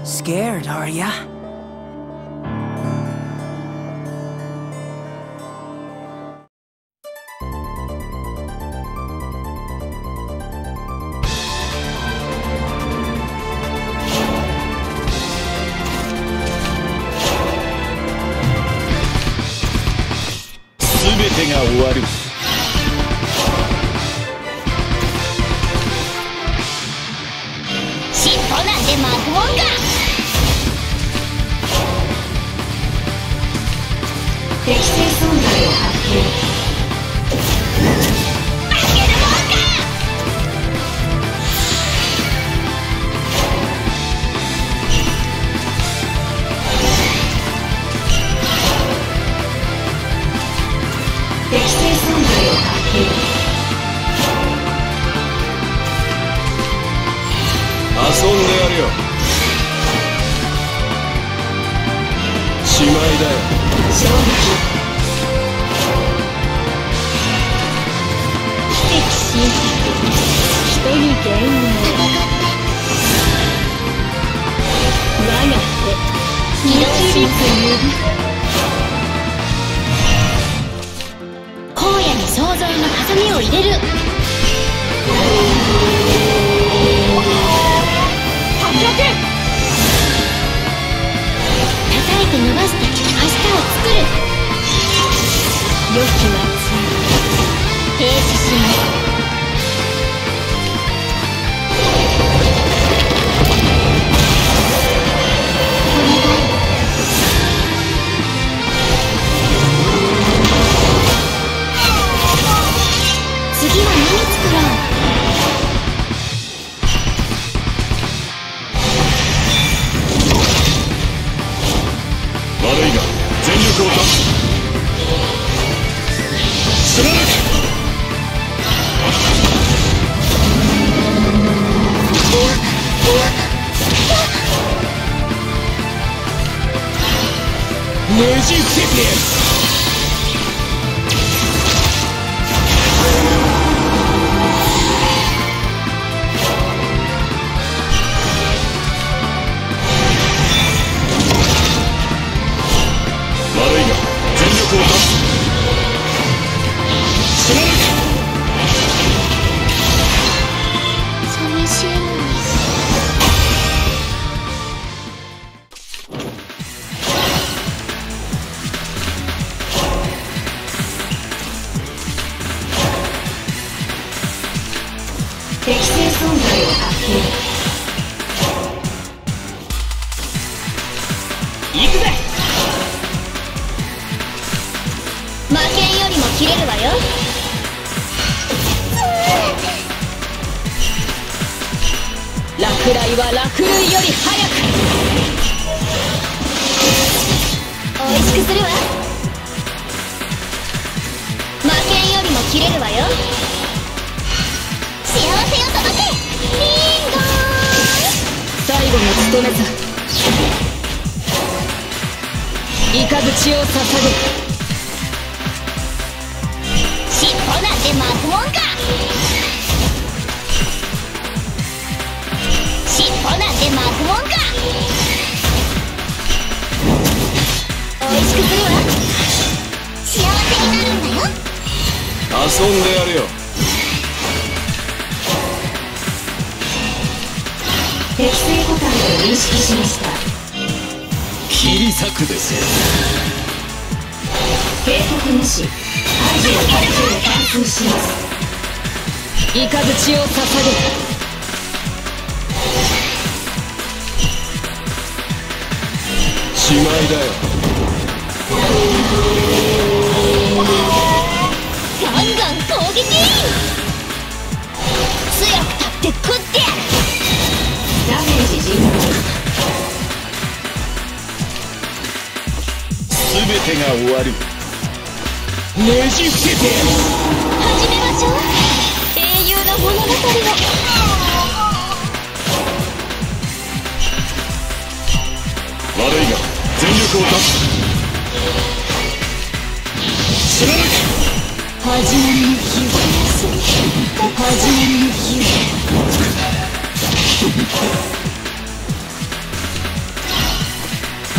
Scared, are ya?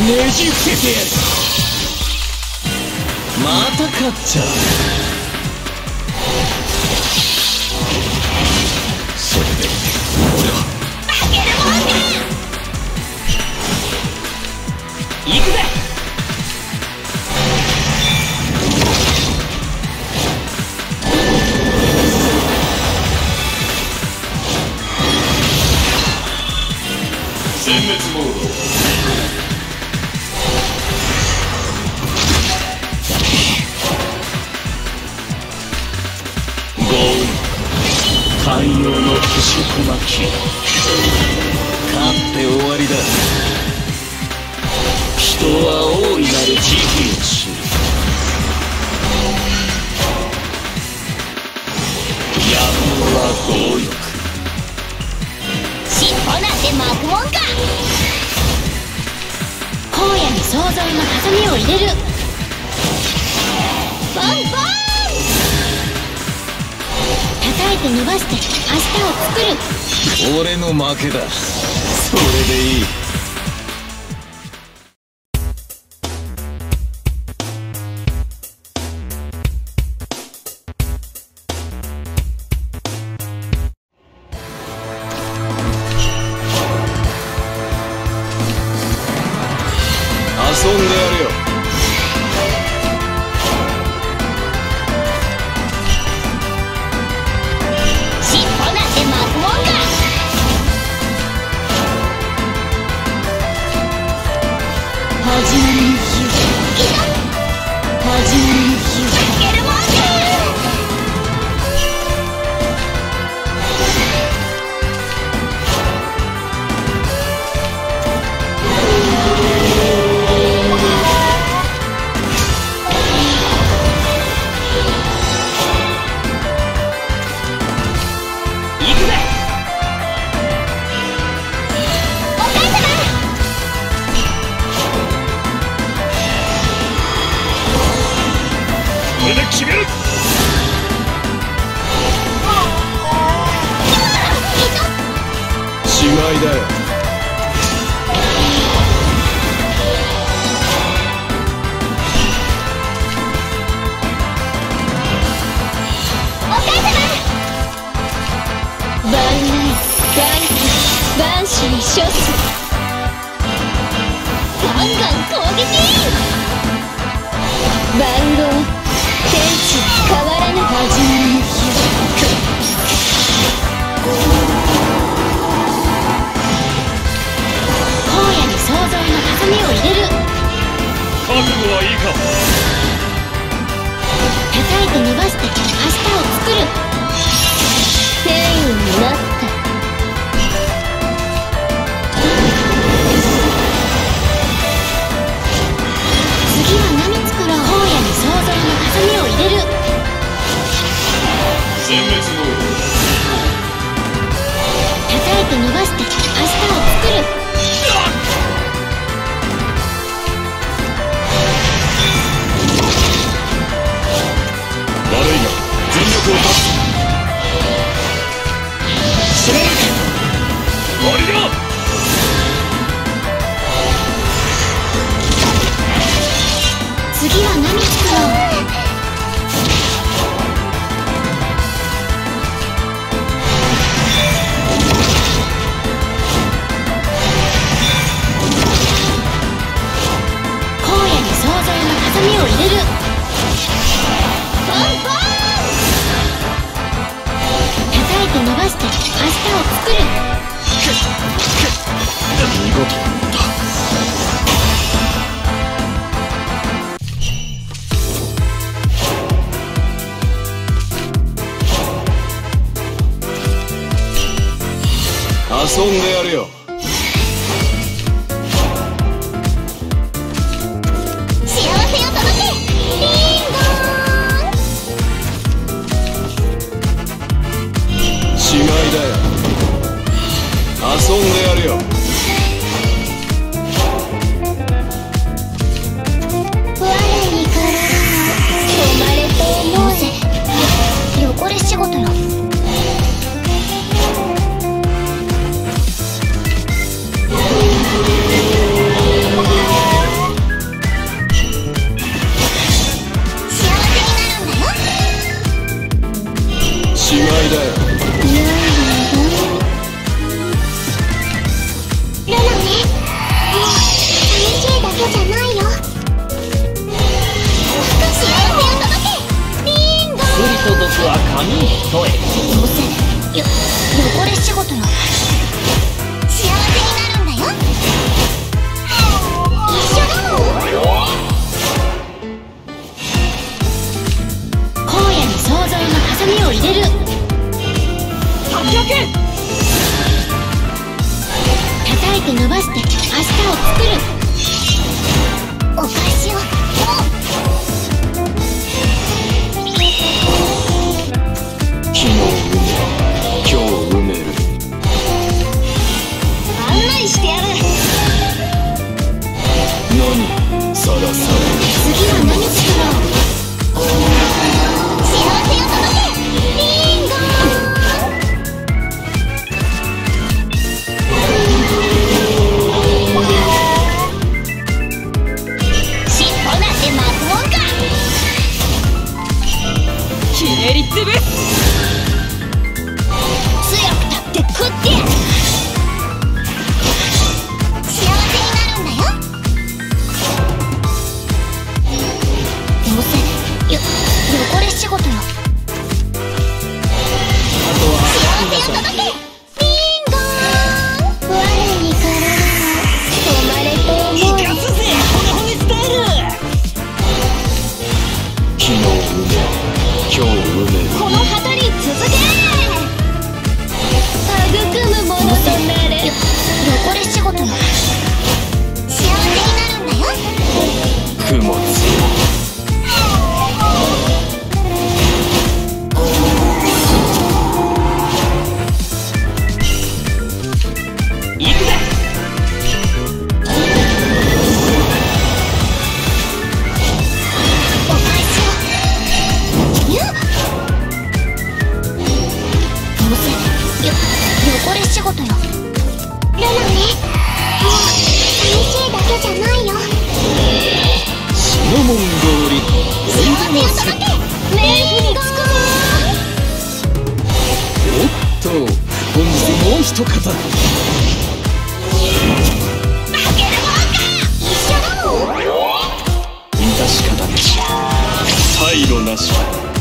ねじ伏せてやる。また勝っちゃう。それで俺は負けるもんか。行くぜ。全滅モード。寛容の星小巻、勝って終わりだ。人は大いなる慈悲を知る。野望は強欲。 尻尾なんて巻くもんか。荒野に創造のハサミを入れる。ボンボン。叩いて伸ばして明日を作る。 俺の負けだ。それでいい。遊んでやるよ。 始まりの日を始まりの日を負けるもんか。 行くぜ。これで決める。違いだよ。 万来万死に処す。ガンガン攻撃。番号天地変わらぬ。始まりの日荒野に創造のハサミを入れる。 覚悟はいいか。 叩いて伸ばして明日を作る。天意になった。次は何作ろう。荒野に創造のハサミを入れる。 全滅モード。 叩いて伸ばして明日を作る。 悪いが全力を出す。攻める。終わりだ。 次は何作ろう。荒野に創造のハサミを入れる。ポンポン。叩いて伸ばして明日を作る。 見事だ。遊んでやるよ。 幸せを届け。リンゴーン。 違いだよ。遊んでやるよ。 我にから止まれと思うぜ。汚れ仕事よ。 れ仕事よ。幸せになるんだよ。一緒だもん。荒野に創造のハサミを入れる。叩いて伸ばして明日を作る。お返しを。 昨日埋め今日埋める。 案内してやる。 何さらされ。 次は何作ろう。幸せを届けリンゴ。尻尾なんて巻くもんか。 ひねりつぶす。 強くたって食ってやる。幸せになるんだよ。どうせ汚れ仕事よ。 あとは幸せを届けリンゴ。我にから止まれと思う。 生かすぜ骨骨スタイル。 昨日埋め今日埋める。 この旗に続け。育むものとなれ。汚れ仕事よ。幸せになるんだよ。 雲つ行くぜ。 お返しを。ゆっどうせ汚れ仕事よ。ルナね、もう寂しいだけじゃないよ。 シナモン通り幸せを届けリンゴ。 おっと本日もう一方。 負けるもんか。一緒だもん。 致し方なし退路なし。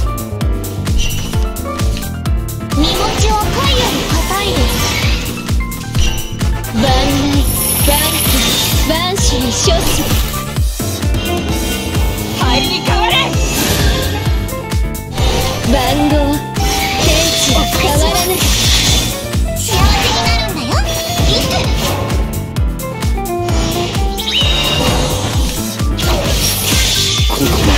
身持ちは貝より硬いです。万来万死に処す。 灰に変われ。 番号天地は変わらぬ。幸せになるんだよ。いくここま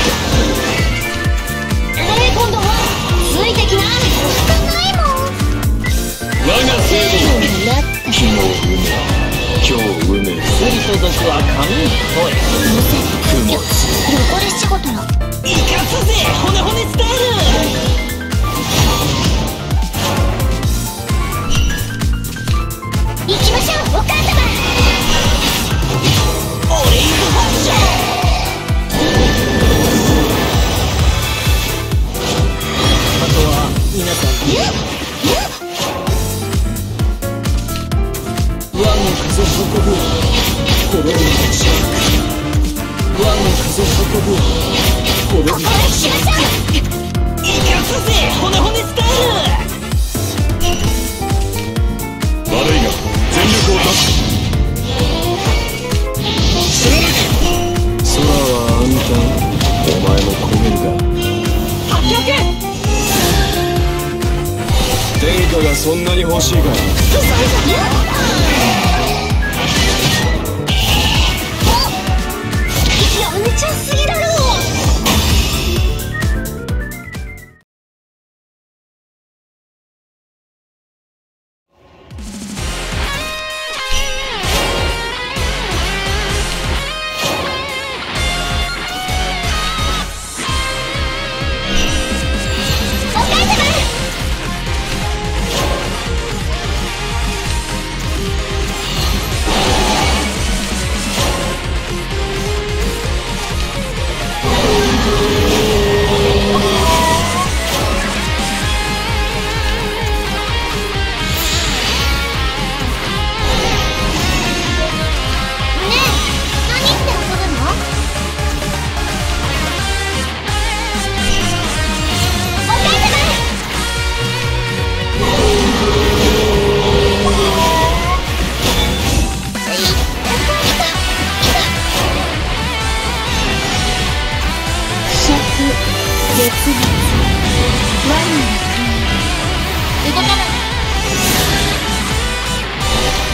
今度はついてきな。仕方ないもん。 で我が制度になった昨日埋め今日埋める。 薬と毒は紙一重。 雲汚れ仕事よ。 生かすぜ骨骨スタイル。 行きましょうお母様。 オレイズファッション。あとは皆さん和の風運ぶ滅びの近く。和の風運ぶ滅びのお返ししましょう。 生かすぜ骨骨スタイル。 悪いが全力を出す。空は暗淡。お前も焦げるが発脚。 天下がそんなに欲しいか。 やんちゃすぎだろ。お母様。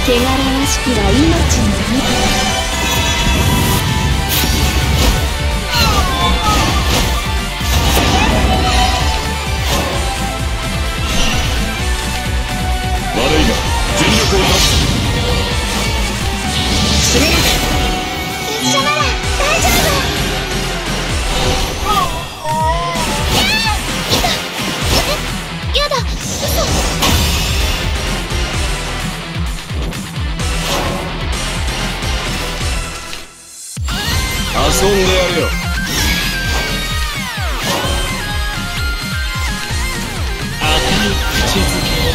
汚らわしきは命の利。 悪いが全力を出す。 一緒なら大丈夫。やだ、嘘。 遊んでやるよ。赤い口づけ。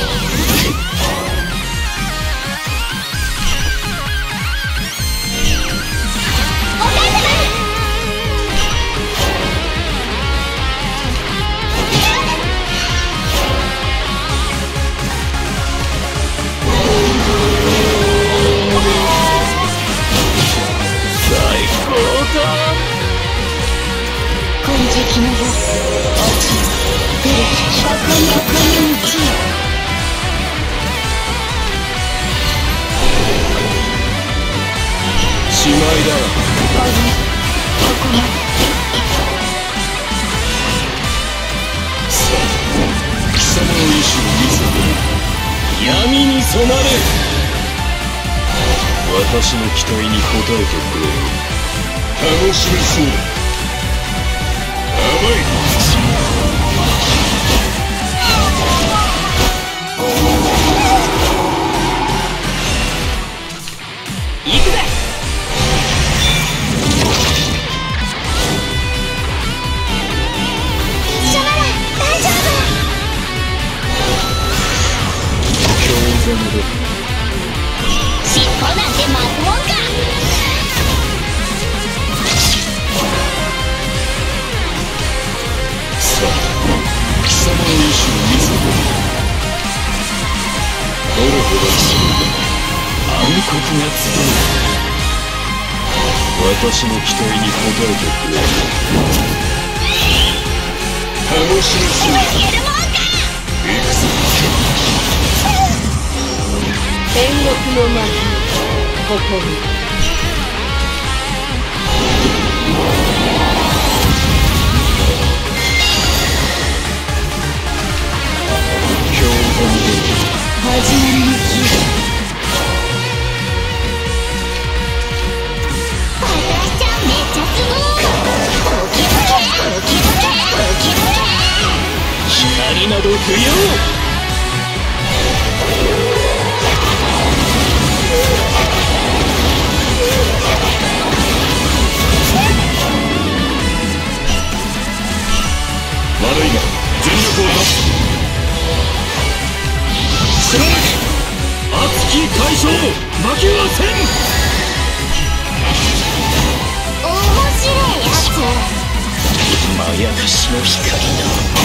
金色の後、落ち出る赤い道。 しまいだ。 ここまで。 さあ、貴様の意志を見せて闇に染まれ。私の期待に応えてくれ。楽しめそうだ。甘い。行くぜ。 一緒なら大丈夫。 強然で尻尾なんて巻くもんか。 さあ、貴様の意志を見せてどれほど強いか暗黒が集う。私の期待に応えてくれ。楽しみそうだ。 いけるもんか。 行くぞ。 天国の前ここに。始まりの日。私ちゃんめっちゃすごい。ドキドキドキドキドキドキ。 光など不要。悪いが全力を出す。貫け熱き大将負けはせん。 面白いやつ。 まやかしの光だ。